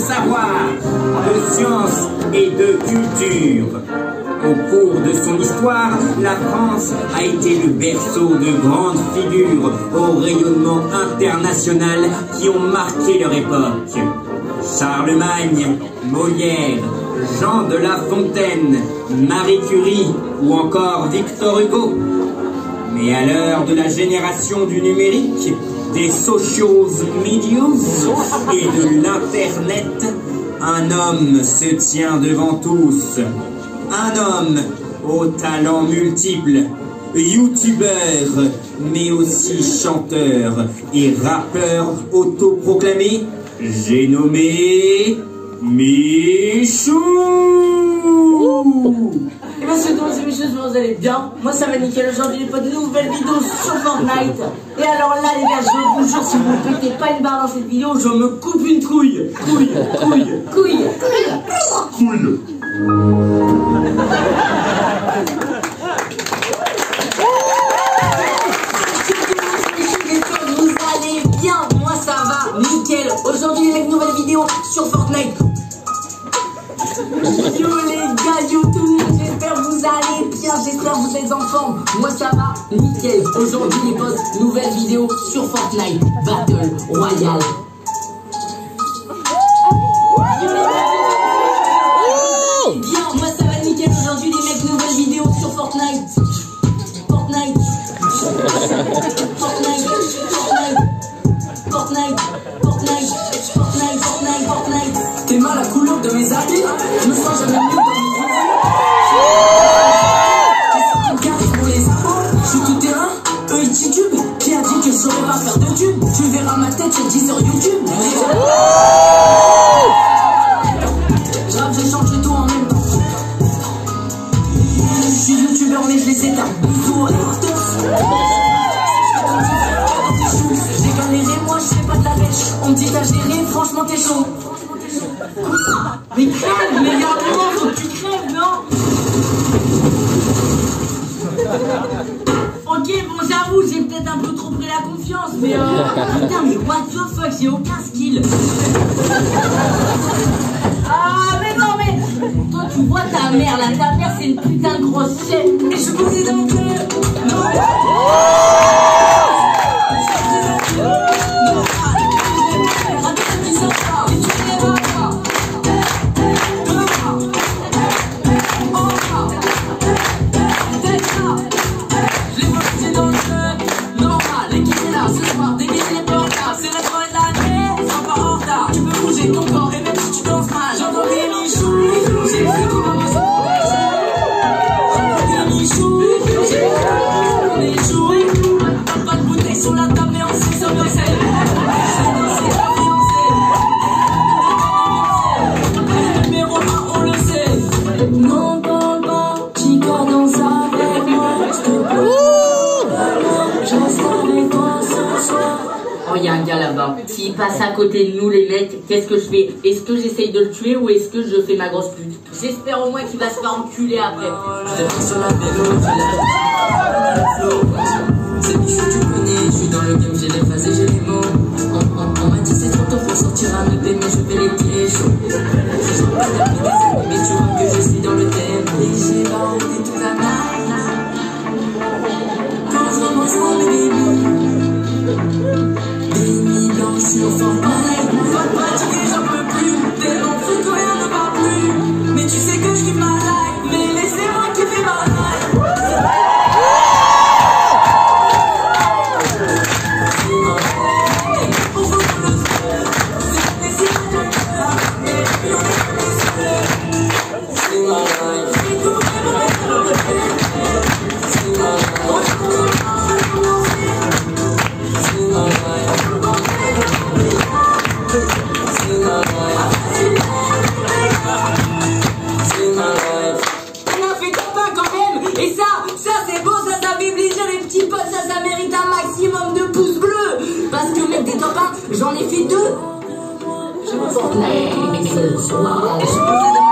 savoir, de science et de culture. Au cours de son histoire, la France a été le berceau de grandes figures au rayonnement international qui ont marqué leur époque. Charlemagne, Molière, Jean de La Fontaine, Marie Curie ou encore Victor Hugo. Mais à l'heure de la génération du numérique, des social medias et de l'internet, un homme se tient devant tous. Un homme aux talents multiples, youtubeur, mais aussi chanteur et rappeur autoproclamé, j'ai nommé Michou. Et bien c'est donc, messieurs, vous allez bien. Moi ça va nickel, aujourd'hui pas de nouvelles vidéos sur Fortnite. Et alors là les gars, je vous jure, si vous ne pétez pas une barre dans cette vidéo, je me coupe une couille. Couille. Vous allez bien, moi ça va, nickel. Aujourd'hui les mecs, nouvelle vidéo sur Fortnite. Yo les gars, YouTube, j'espère que vous allez bien, j'espère que vous êtes en forme. Moi ça va, nickel. Aujourd'hui les potes, nouvelle vidéo sur Fortnite Battle Royale. Bien, moi ça va nickel. Aujourd'hui les mecs, nouvelle vidéo sur Fortnite. T'es mal la couleur de mes habits, je me sens jamais mieux dans mes pour les infos, je suis tout terrain, YouTube, qui a dit que je saurais pas faire de tube. Tu verras ma tête, je dis sur YouTube. Grave, j'ai changé tout en même temps. Je suis youtubeur mais je les éteins. Bisous aux haters. J'ai galéré, moi je fais pas de la bêche. On me dit t'as géré, franchement t'es chaud. Mais crève, mais y'a un moment faut que tu crèves, non? Ok, bon j'avoue, j'ai peut-être un peu trop pris la confiance, mais putain, mais what the fuck, j'ai aucun skill. Ah mais non mais toi tu vois ta mère là, ta mère c'est une putain de grosse chèvre. Et je vous dis donc non. Il y a un gars là-bas. S'il passe à côté de nous, les mecs, qu'est-ce que je fais? Est-ce que j'essaye de le tuer ou est-ce que je fais ma grosse pute? J'espère au moins qu'il va se faire enculer après. C'est Michou, tu connais, je suis dans le game, j'ai les phases et j'ai les mots. On m'a dit c'est trop tôt, faut sortir un EP, mais je vais les pieds chauds. Mais tu vois que je suis dans le thème. Et j'ai pas envie toute la night. Quand je remonte sur les Béni blanc sur Fortnite. Va te pratiquer, j'en peux plus. Tellement fou que rien ne va plus. Mais tu sais que je kiffe ma life. Mais laissez-moi kiffer ma life. J'en ai fait 2. Je me Fortnite ce soir.